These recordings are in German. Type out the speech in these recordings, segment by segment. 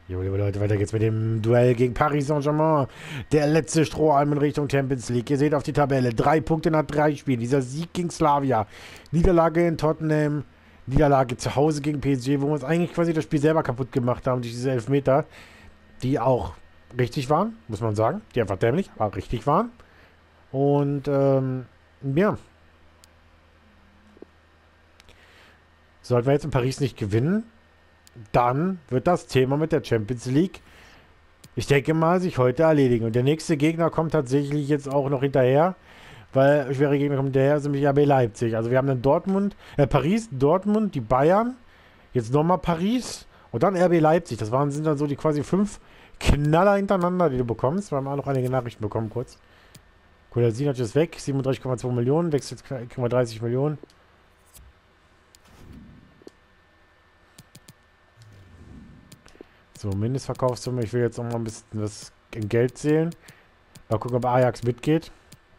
Jo, liebe Leute, weiter geht's mit dem Duell gegen Paris Saint-Germain. Der letzte Strohhalm in Richtung Champions League. Ihr seht auf die Tabelle. 3 Punkte nach 3 Spielen. Dieser Sieg gegen Slavia. Niederlage in Tottenham. Niederlage zu Hause gegen PSG, wo wir uns eigentlich quasi das Spiel selber kaputt gemacht haben durch diese Elfmeter. Die auch richtig waren, muss man sagen. Die einfach dämlich, aber richtig waren. Und, ja. Sollten wir jetzt in Paris nicht gewinnen, dann wird das Thema mit der Champions League, ich denke mal, sich heute erledigen. Und der nächste Gegner kommt tatsächlich jetzt auch noch hinterher, weil schwere Gegner kommen hinterher, sind nämlich RB Leipzig. Also wir haben dann Paris, Dortmund, die Bayern, jetzt nochmal Paris und dann RB Leipzig. Sind dann so die quasi 5 Knaller hintereinander, die du bekommst. Wir haben auch noch einige Nachrichten bekommen, kurz. Kolasinac ist weg, 37,2 Millionen, wechselt, kriegen wir 30 Millionen. So, Mindestverkaufssumme. Ich will jetzt noch mal ein bisschen was in Geld zählen. Mal gucken, ob Ajax mitgeht.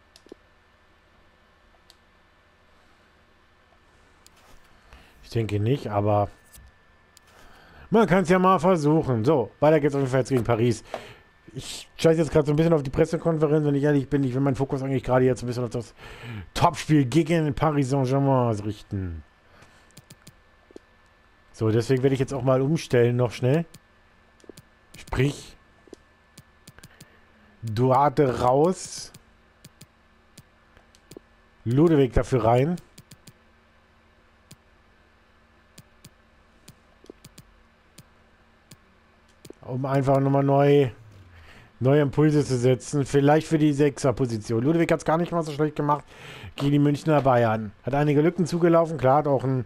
Ich denke nicht, aber man kann es ja mal versuchen. So, weiter geht's auf jeden Fall jetzt gegen Paris. Ich scheiße jetzt gerade so ein bisschen auf die Pressekonferenz, wenn ich ehrlich bin. Ich will meinen Fokus eigentlich gerade jetzt ein bisschen auf das Topspiel gegen Paris Saint-Germain richten. So, deswegen werde ich jetzt auch mal umstellen noch schnell. Sprich, Duarte raus, Ludewig dafür rein. Um einfach nochmal neue Impulse zu setzen. Vielleicht für die Sechser-Position. Ludewig hat es gar nicht mal so schlecht gemacht gegen die Münchner Bayern. Hat einige Lücken zugelaufen. Klar, hat einen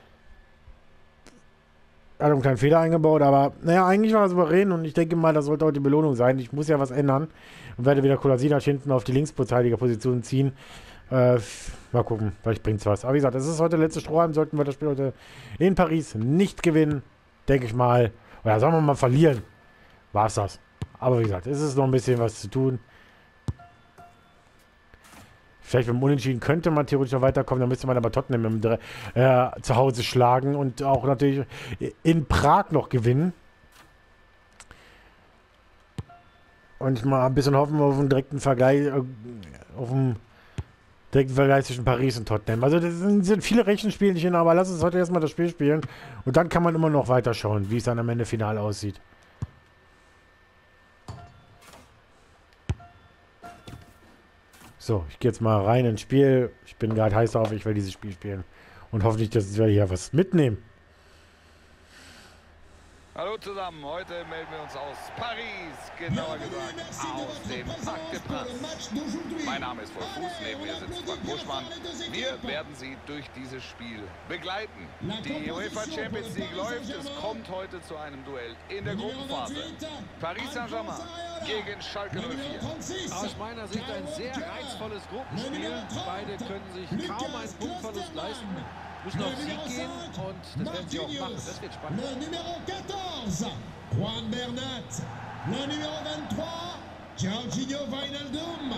kleinen Fehler eingebaut, aber naja, eigentlich war er souverän und ich denke mal, das sollte auch die Belohnung sein. Ich muss ja was ändern und werde wieder Kolasinac hinten auf die Linksverteidigerposition ziehen. Mal gucken, vielleicht bringt es was. Aber wie gesagt, es ist heute der letzte Strohhalm, sollten wir das Spiel heute in Paris nicht gewinnen, denke ich mal. Oder sagen wir mal verlieren, war es das. Aber wie gesagt, es ist noch ein bisschen was zu tun. Vielleicht beim Unentschieden könnte man theoretisch noch weiterkommen, dann müsste man aber Tottenham zu Hause schlagen und auch natürlich in Prag noch gewinnen. Und mal ein bisschen hoffen wir auf einen direkten Vergleich, zwischen Paris und Tottenham. Also das sind viele Rechenspielchen, aber lass uns heute erstmal das Spiel spielen und dann kann man immer noch weiterschauen, wie es dann am Ende final aussieht. So, ich gehe jetzt mal rein ins Spiel. Ich bin gerade heiß drauf, ich will dieses Spiel spielen. Und hoffentlich, dass wir hier was mitnehmen. Hallo zusammen, heute melden wir uns aus Paris, genauer gesagt aus dem Parc des Princes. Mein Name ist Fuß, neben mir sitzt Frank Buschmann. Wir werden Sie durch dieses Spiel begleiten. Die UEFA Champions League läuft, es kommt heute zu einem Duell in der Gruppenphase. Paris Saint-Germain gegen Schalke 04. Aus meiner Sicht ein sehr reizvolles Gruppenspiel. Beide können sich kaum einen Punktverlust leisten. Müssen auf Sieg gehen und das werden sie auch machen. Das wird spannend. Le numéro 14, Juan Bernat. Le numéro 23, Jorginho Wijnaldum.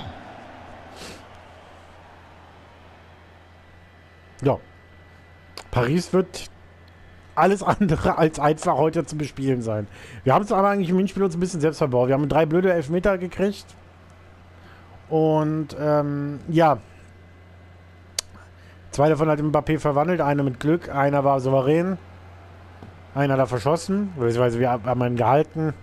Ja. Paris wird alles andere als einfach heute zu bespielen sein. Wir haben es aber eigentlich im Hinspiel uns ein bisschen selbst verbaut. Wir haben 3 blöde Elfmeter gekriegt. Und, ja. 2 davon hat Mbappé verwandelt, einer mit Glück, einer war souverän. Einer hat er verschossen, beziehungsweise wir haben ihn gehalten.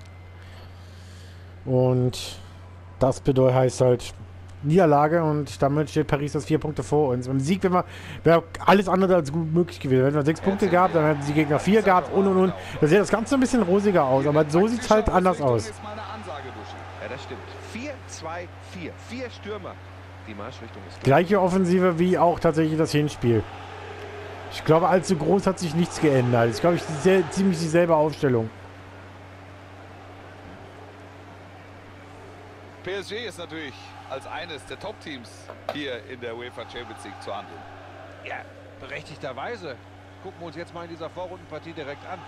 Und das heißt halt Niederlage und damit steht Paris das 4 Punkte vor uns. Im Sieg wäre alles andere als gut möglich gewesen. Wenn wir 6 Punkte gehabt, dann hätten die Gegner 4 gehabt und. Da sieht das Ganze ein bisschen rosiger aus, aber so sieht es halt anders aus. Ja, das stimmt. 4-2-4. 4 Stürmer. Die Marschrichtung ist gleiche Offensive wie auch tatsächlich das Hinspiel. Ich glaube, allzu groß hat sich nichts geändert. Ich glaube, ziemlich dieselbe Aufstellung. PSG ist natürlich als eines der Top-Teams hier in der UEFA Champions League zu handeln. Ja, berechtigterweise. Gucken wir uns jetzt mal in dieser Vorrundenpartie direkt an.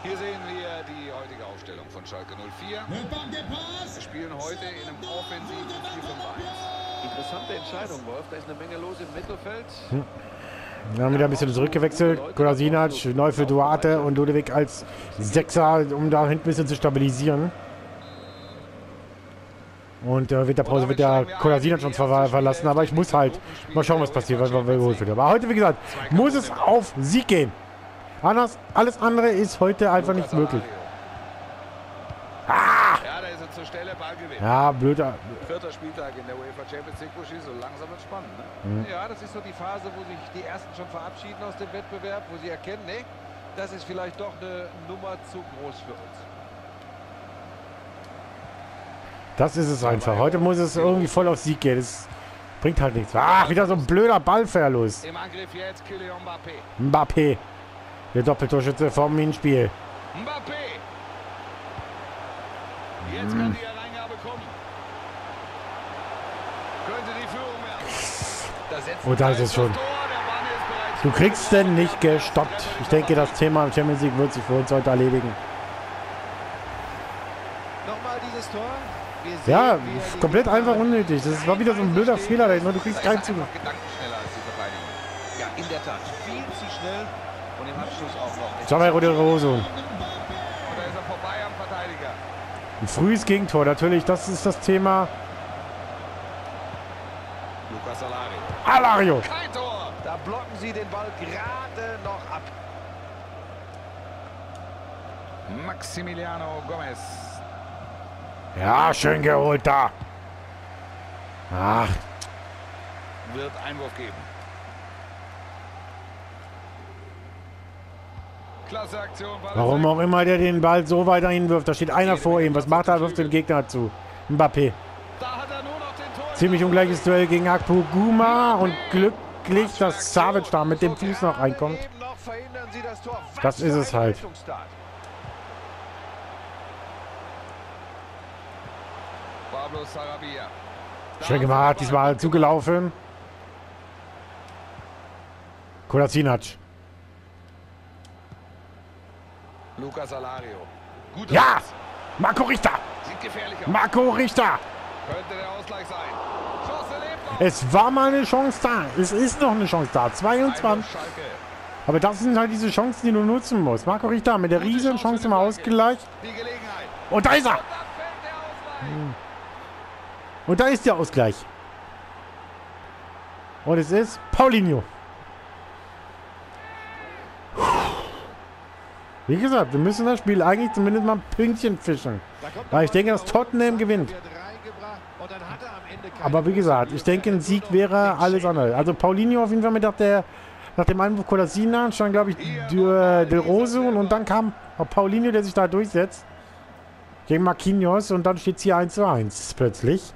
Hier sehen wir die heutige Aufstellung von Schalke 04. Wir spielen heute in einem offensiven 4-5-1. Interessante Entscheidung, Wolf. Da ist eine Menge los im Mittelfeld. Wir haben wieder ein bisschen zurückgewechselt. Kolasinac neu für Duarte und Ludewig als Sechser, um da hinten ein bisschen zu stabilisieren. Und Winterpause wird der Kolasinac schon zwar verlassen, aber ich muss halt mal schauen, was passiert, was wir geholt wird. Aber heute, wie gesagt, muss es auf Sieg gehen. Alles andere ist heute einfach nicht möglich. Ja, da ist er zur Stelle, Ballgewinn. Ja, blöder. Vierter Spieltag in der UEFA Champions League, Buschi, so langsam wird spannend, ne? Ja, das ist so die Phase, wo sich die Ersten schon verabschieden aus dem Wettbewerb, wo sie erkennen, nee, das ist vielleicht doch eine Nummer zu groß für uns. Das ist es einfach. Heute muss es irgendwie voll auf Sieg gehen. Das bringt halt nichts. Ah, wieder so ein blöder Ballverlust. Im Angriff jetzt Kylian Mbappé. Mbappé. Der Doppeltorschütze vom Hinspiel. Mbappé. Jetzt kann die Hereingabe kommen. Könnte die Führung werden. Und da ist es schon. Du kriegst denn nicht gestoppt. Ich denke, das Thema Champions League wird sich für uns heute erledigen. Nochmal dieses Tor. Ja, komplett einfach unnötig. Das war wieder so ein blöder Fehler. Du kriegst keinen Zugriff. Gedankenschneller als die Verteidigung. Ja, in der Tat. Viel zu schnell und im Abschluss auch noch. Javier Rodriguez. Und da ist er vorbei am Verteidiger. Ein frühes Gegentor, natürlich. Das ist das Thema. Lucas Alario. Alario. Kein Tor. Da blocken sie den Ball gerade noch ab. Maximiliano Gomez. Ja, schön geholt da. Ach, Wird Einwurf geben. Klasse Aktion. warum auch immer der den Ball so weit dahin wirft. Da steht einer vor ihm. Was macht er? Wirft den Gegner zu. Mbappé. Da hat er nur noch den Tor. Ziemlich ungleiches Duell gegen Akpoguma. Und glücklich, dass Savic da mit dem Fuß noch reinkommt. Eben noch verhindern sie das Tor. Das ist es halt. Pablo Sarabia. Schön gemacht. Diesmal zugelaufen. Kolasinac. Lucas Alario. Gut. Ja! Marco Richter! Sieht gefährlich aus. Marco Richter! Könnte der Ausgleich sein. Chance lebt noch. Es war mal eine Chance da. Es ist noch eine Chance da. 22. Schalke. Aber das sind halt diese Chancen, die du nutzen musst. Marco Richter mit der riesen Chance im Ausgleich. Die Gelegenheit. Und da ist er! Da fällt der Ausgleich. Und da ist der Ausgleich. Und es ist Paulinho. Wie gesagt, wir müssen das Spiel eigentlich zumindest mal ein Pünktchen fischen. Weil ich denke, dass Tottenham gewinnt. Aber wie gesagt, ich denke, ein Sieg wäre alles andere. Also Paulinho auf jeden Fall mit nach dem Einwurf Kolasinac, dann glaube ich Del Rose und dann kam Paulinho, der sich da durchsetzt. Gegen Marquinhos und dann steht es hier 1:1 plötzlich.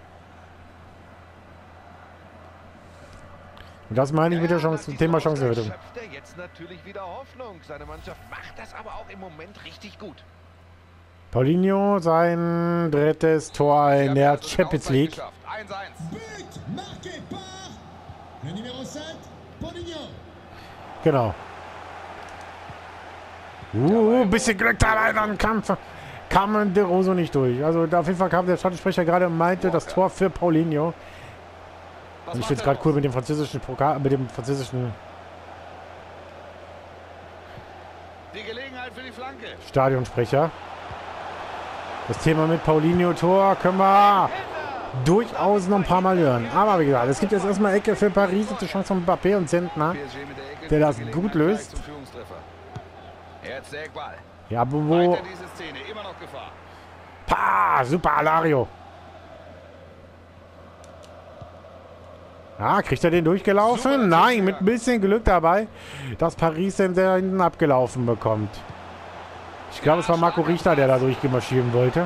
Und das meine ich mit der Chance, Thema Chancenverwertung. Jetzt natürlich wieder Hoffnung. Seine Mannschaft macht das aber auch im Moment richtig gut. Paulinho, sein drittes Tor in der Champions League. 1:1. But marqué par le numéro 7, Paulinho. Genau. Ein bisschen Glück dabei, dann kam De Roso nicht durch. Also auf jeden Fall kam der Stadionsprecher gerade und meinte das Tor für Paulinho. Und ich finde es gerade cool mit dem französischen Die Gelegenheit für die Flanke. Stadionsprecher. Das Thema mit Paulinho Tor können wir durchaus noch ein paar Mal hören. Aber wie gesagt, es gibt jetzt erstmal Ecke für Paris und die Chance von Mbappé und Zentner, der das gut löst. Jetzt der Eckball. Ja, wo? Weiter diese Szene, immer noch Gefahr. Super Alario. Ja, kriegt er den durchgelaufen? Nein, mit ein bisschen Glück dabei, dass Paris den sehr hinten abgelaufen bekommt. Ich glaube, es war Marco Richter, der da durchmarschieren wollte.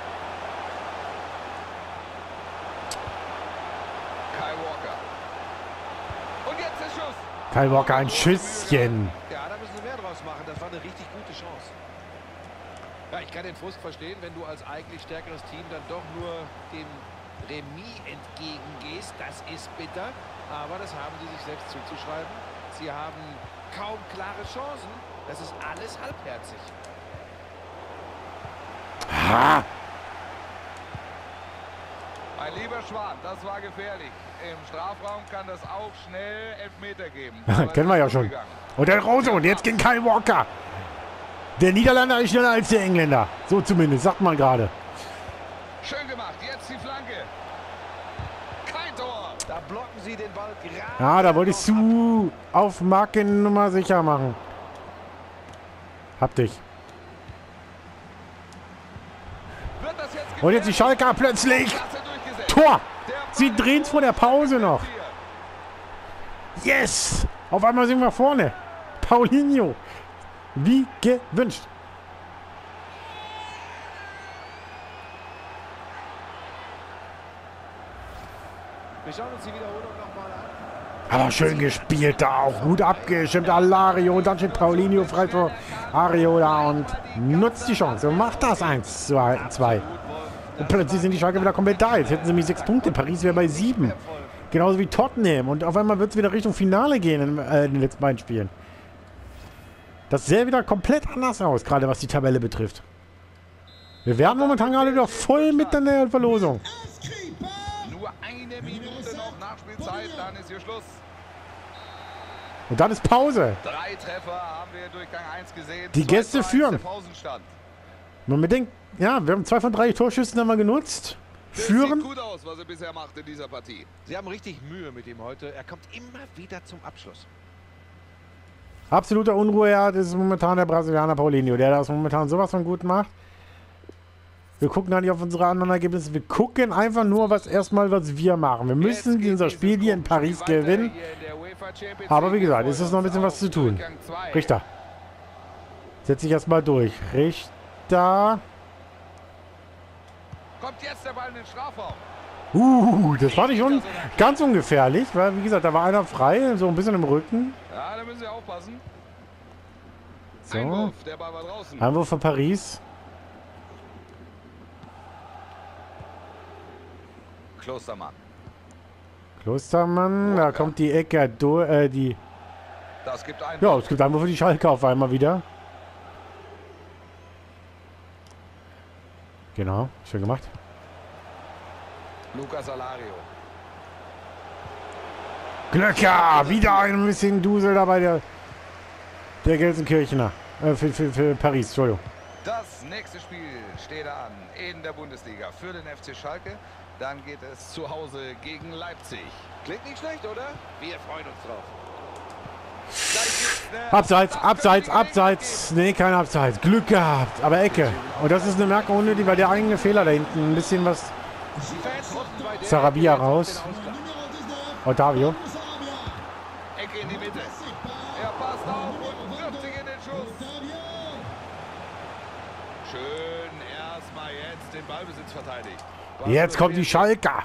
Kyle Walker. Und jetzt der Schuss. Kyle Walker, ein Schüsschen. Ja, da müssen sie mehr draus machen. Das war eine richtig gute Chance. Ja, ich kann den Frust verstehen, wenn du als eigentlich stärkeres Team dann doch nur dem Remis entgegengehst. Das ist bitter, aber das haben sie sich selbst zuzuschreiben. Sie haben kaum klare Chancen. Das ist alles halbherzig. Ah. Mein lieber Schwan, das war gefährlich. Im Strafraum kann das auch schnell Elfmeter geben. Kennen wir ja schon. Und der Rose und jetzt gegen Kyle Walker. Der Niederländer ist schneller als der Engländer. So zumindest, sagt man gerade. Schön gemacht, jetzt die Flanke. Kein Tor. Da blocken sie den Ball gerade. Ja, da wollte ich zu auf Markennummer sicher machen. Hab dich. Wird das jetzt Und jetzt die Schalker plötzlich. Tor. Sie drehen es vor der Pause noch. Yes. Auf einmal sind wir vorne. Paulinho. Wie gewünscht. Wir schauen uns die Wiederholung nochmal an. Aber schön gespielt da auch. Gut abgestimmt. Alario. Und dann steht Paulinho frei vor Areola und nutzt die Chance. Und macht das 1-2. Und plötzlich sind die Schalke wieder komplett da. Jetzt hätten sie mich 6 Punkte. Paris wäre bei 7. Genauso wie Tottenham. Und auf einmal wird es wieder Richtung Finale gehen in den letzten beiden Spielen. Das sähe wieder komplett anders aus, gerade was die Tabelle betrifft. Wir werden momentan gerade wieder voll mit in der Verlosung. Nur eine Minute noch Nachspielzeit, dann ist hier Schluss. Und dann ist Pause. 3 Treffer haben wir in Durchgang 1 gesehen. Die Gäste 2:1 führen. der Pausenstand. Man bedenkt, ja, wir haben 2 von 3 Torschüssen haben wir genutzt. Das Führen. sieht gut aus, was er bisher macht in dieser Partie. Sie haben richtig Mühe mit ihm heute. Er kommt immer wieder zum Abschluss. Absoluter Unruheherd ist momentan der Brasilianer Paulinho, der das momentan sowas von gut macht. Wir gucken da nicht auf unsere anderen Ergebnisse. Wir gucken einfach nur, was wir machen. Wir müssen unser Spiel hier in Paris gewinnen. Aber wie gesagt, ist es noch ein bisschen was zu tun. Richter. Setz dich erstmal durch. Richter. Kommt jetzt der Ball in den Strafraum. Das war nicht ganz ungefährlich, weil wie gesagt, da war einer frei, so ein bisschen im Rücken. Ja, da müssen Sie aufpassen. So. Einwurf, der Ball war draußen. Einwurf von Paris. Klostermann. Klostermann, da kommt die Ecke durch, Das gibt einen. Ja, es gibt Einwurf für die Schalke auf einmal wieder. Genau, schön gemacht. Lucas Alario. Glöcker, wieder ein bisschen Dusel dabei, der Gelsenkirchener. Für Paris, Entschuldigung. Das nächste Spiel steht an in der Bundesliga für den FC Schalke. Dann geht es zu Hause gegen Leipzig. Klingt nicht schlecht, oder? Wir freuen uns drauf. Abseits. Nee, kein Abseits. Glück gehabt, aber Ecke. Und das ist eine Merkung unnötig, weil der eigene Fehler da hinten ein bisschen was. Sarabia raus. Otavio. Ecke in die Mitte. Er passt auf und wirft sich in den Schuss. Schön erstmal jetzt den Ballbesitz verteidigt. Jetzt kommt die Schalker.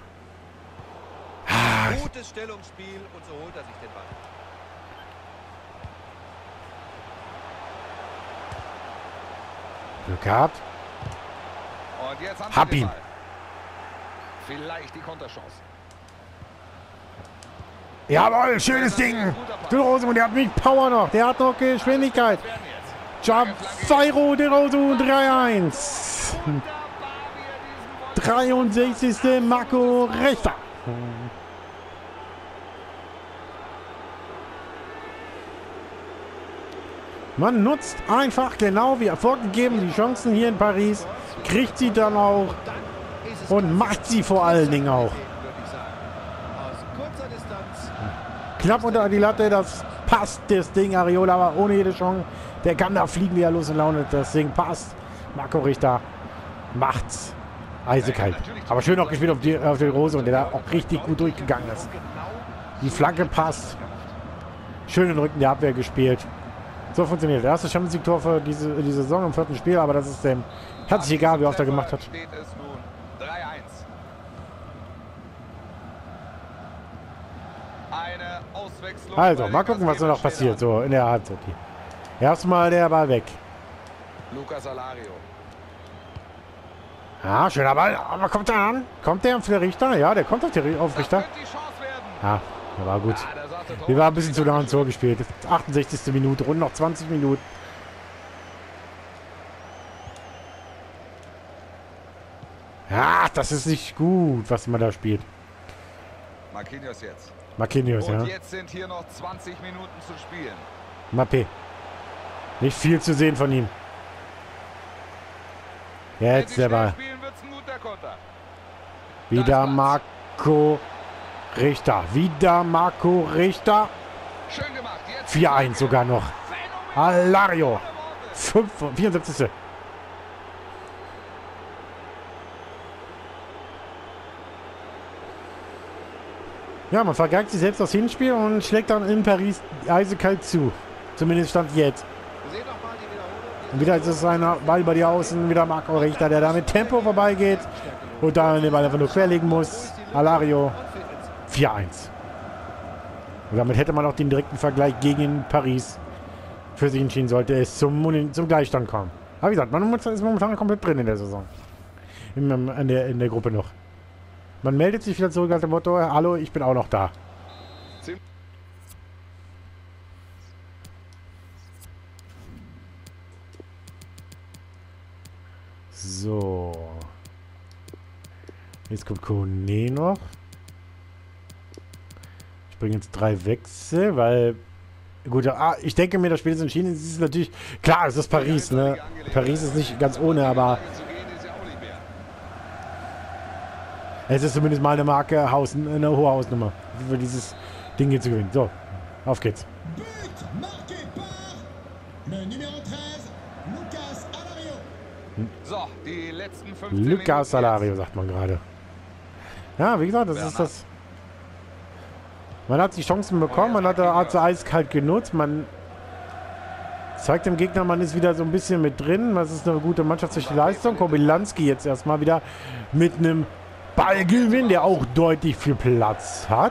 Gutes Stellungsspiel und so holt er sich den Ball. Glück gehabt. Und jetzt haben Hab wir den ihn. Ball. Vielleicht die Konterchance. Jawohl, schönes Ding. De Rose, und der hat mich Power noch. Der hat noch Geschwindigkeit. Jairo De Rose 3-1. 63. Marco Richter. Man nutzt einfach genau wie vorgegeben die Chancen hier in Paris, kriegt sie dann auch und macht sie vor allen Dingen auch. Knapp unter die Latte, das passt, das Ding. Areola aber ohne jede Chance. Der kann da fliegen, wie er los in Laune. Das Ding passt. Marco Richter macht's. Eisekalt. Aber schön auch gespielt auf die Rose und der da auch richtig gut durchgegangen ist. Die Flanke passt. Schön den Rücken der Abwehr gespielt. So funktioniert. Der erste Champions League Tor für diese Saison im 4. Spiel, aber das ist dem herzlich egal, wie oft er gemacht hat. Steht es nun 3-1. Eine Auswechslung. Also, mal gucken, was da noch passiert, so in der Halbzeit hier. Erstmal der Ball weg. Lucas Alario. Ja, schöner Ball. Aber kommt er an? Kommt der für den Richter? Ja, der kommt auf Richter. Das könnte die Chance werden. Ja, der war gut. Ja, der sagte Wir waren ein bisschen zu nah ins Tor gespielt. 68. Minute, rund noch 20 Minuten. das ist nicht gut, was man da spielt. Marquinhos jetzt. Marquinhos, ja. Und jetzt sind hier noch 20 Minuten zu spielen. Mappé. Nicht viel zu sehen von ihm. Jetzt der Ball. Spielen, wird's ein guter Konter. Wieder Marco Richter. Wieder Marco Richter. Schön gemacht. Jetzt 4-1 sogar noch. Alario. 74. Ja, man vergeigt sich selbst das Hinspiel und schlägt dann in Paris eisekalt zu. Zumindest stand jetzt. Wir sehen noch mal die Wiederholung. Und wieder ist es einer Ball über die Außen. Wieder Marco Richter, der da mit Tempo vorbeigeht. Und dann den Ball einfach nur querlegen muss. Alario. 4-1. Und damit hätte man auch den direkten Vergleich gegen Paris für sich entschieden, sollte es zum Gleichstand kommen. Aber wie gesagt, man ist momentan komplett drin in der Saison. In der Gruppe noch. Man meldet sich wieder zurück nach dem Motto, hallo, ich bin auch noch da. So. Jetzt kommt Kone noch. Ich bringe jetzt 3 Wechsel, weil... Gut, ich denke mir, das Spiel ist entschieden. Es ist natürlich... Klar, es ist Paris, ne? Paris ist nicht ganz ohne, aber... Es ist zumindest mal eine Marke, eine hohe Hausnummer, für dieses Ding hier zu gewinnen. So, auf geht's. So, die letzten 15 Lucas Minuten Alario, sagt man gerade. Ja, wie gesagt, das ist das... Man hat die Chancen bekommen, man hat sie eiskalt genutzt, man zeigt dem Gegner, man ist wieder so ein bisschen mit drin. Das ist eine gute mannschaftsliche Leistung. Kobylanski jetzt erstmal wieder mit einem Ballgewinn, der auch deutlich viel Platz hat.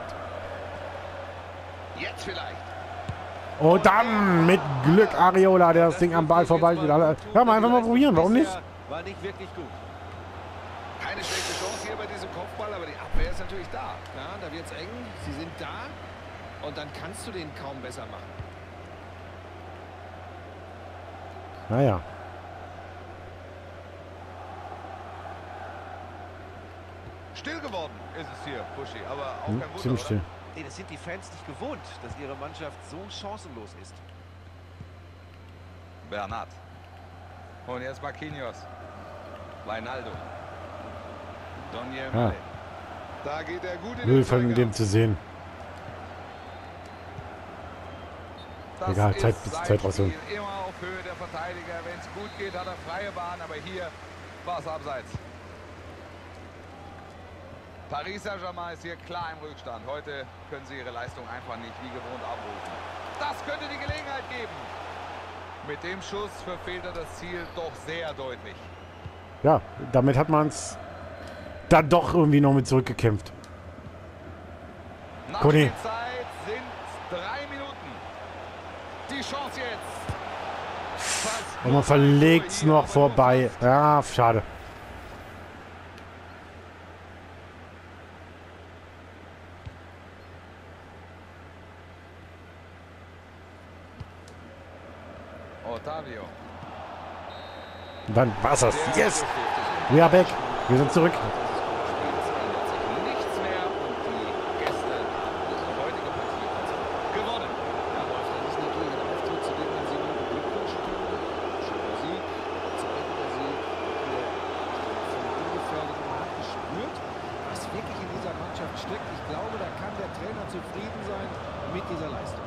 Jetzt vielleicht. Und dann mit Glück Areola, der das Ding am Ball vorbei spielt. Ja, mal einfach mal probieren, warum nicht? War nicht wirklich gut. Keine schlechte Chance hier bei diesem Kopfball, aber die Abwehr ist natürlich da. Ja, da wird's eng. Sie sind da. Und dann kannst du den kaum besser machen. Naja. Still geworden ist es hier, Buschi, aber auch kein Wunder, Ziemlich still. Nee, das sind die Fans nicht gewohnt, dass ihre Mannschaft so chancenlos ist. Bernat. Und jetzt Marquinhos. Wijnaldum. Donier Ja. Da geht er gut in Null den von Zweikampf. dem zu sehen. Das Egal, ist Zeit bis sein Zeit rausholen. Spiel. Immer auf Höhe der Verteidiger. Wenn es gut geht, hat er freie Bahn, aber hier war es abseits. Paris Saint-Germain ist hier klar im Rückstand. Heute können sie ihre Leistung einfach nicht wie gewohnt abrufen. Das könnte die Gelegenheit geben. Mit dem Schuss verfehlt er das Ziel doch sehr deutlich. Ja, damit hat man es dann doch irgendwie noch mit zurückgekämpft. Kone. Nachspielzeit sind 3 Minuten. Die Chance jetzt. Fast Und man verlegt es noch vorbei. Ja, schade. Otavio. Und dann war's das. Yes! We are back. Wir sind zurück. Nichts mehr und die Gäste müssen heutige Partie gewonnen. Ja, Wolf, das ist natürlich ein Auftritt, zu dem man sie nur beglückwünschen kann. Schöner Sieg, überzeugender Sieg. Hier von ungefährlichen Markt gespürt, was wirklich in dieser Mannschaft steckt. Ich glaube, da kann der Trainer zufrieden sein mit dieser Leistung.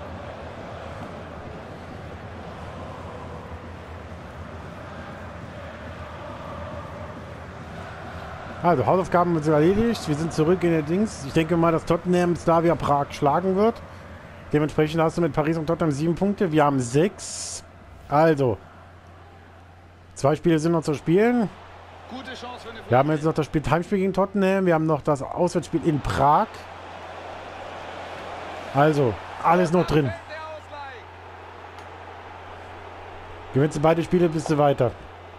Also, Hausaufgaben sind erledigt. Wir sind zurück in der Dings. Ich denke mal, dass Tottenham Slavia Prag schlagen wird. Dementsprechend hast du mit Paris und Tottenham 7 Punkte. Wir haben 6. Also, 2 Spiele sind noch zu spielen. Gute Chance für eine Wir haben jetzt noch das Heimspiel gegen Tottenham. Wir haben noch das Auswärtsspiel in Prag. Also, alles noch drin. Der Ausgleich. Gewinnst du beide Spiele, bist du weiter.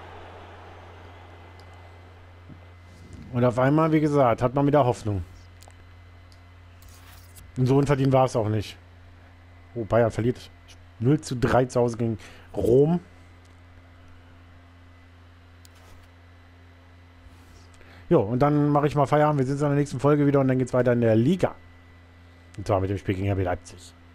Und auf einmal, wie gesagt, hat man wieder Hoffnung. Und so unverdient war es auch nicht. Oh, Bayern verliert 0:3 zu Hause gegen Rom. Jo, und dann mache ich mal Feierabend. Wir sehen uns in der nächsten Folge wieder und dann geht es weiter in der Liga. Und zwar mit dem Spiel gegen RB Leipzig.